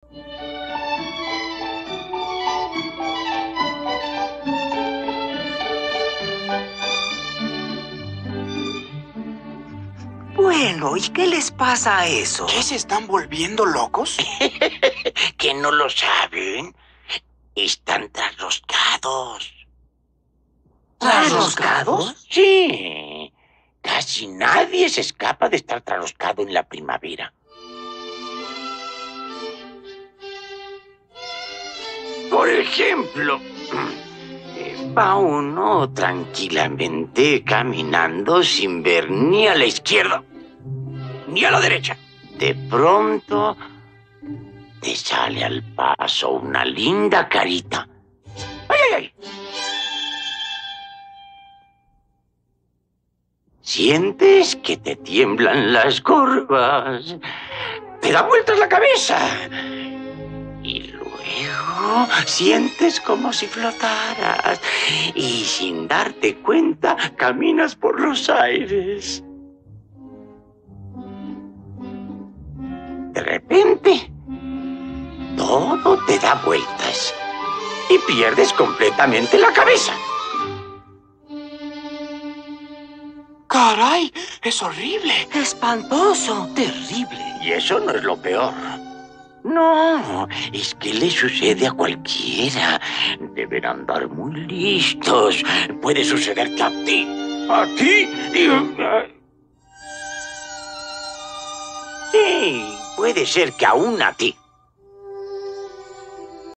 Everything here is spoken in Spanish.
Bueno, ¿y qué les pasa a eso? ¿Qué, se están volviendo locos? ¿Que no lo saben? Están trasroscados. ¿Trasroscados? Sí. Casi nadie se escapa de estar trasroscado en la primavera. Por ejemplo, va uno tranquilamente caminando sin ver ni a la izquierda ni a la derecha. De pronto te sale al paso una linda carita. ¡Ay, ay, ay! Sientes que te tiemblan las curvas. Te da vueltas la cabeza. Y luego sientes como si flotaras. Y sin darte cuenta, caminas por los aires. De repente, todo te da vueltas. Y pierdes completamente la cabeza. ¡Caray! ¡Es horrible! ¡Espantoso! ¡Terrible! Y eso no es lo peor. No, es que le sucede a cualquiera. Deben andar muy listos. Puede sucederte a ti. ¿A ti? Sí, puede ser que aún a ti.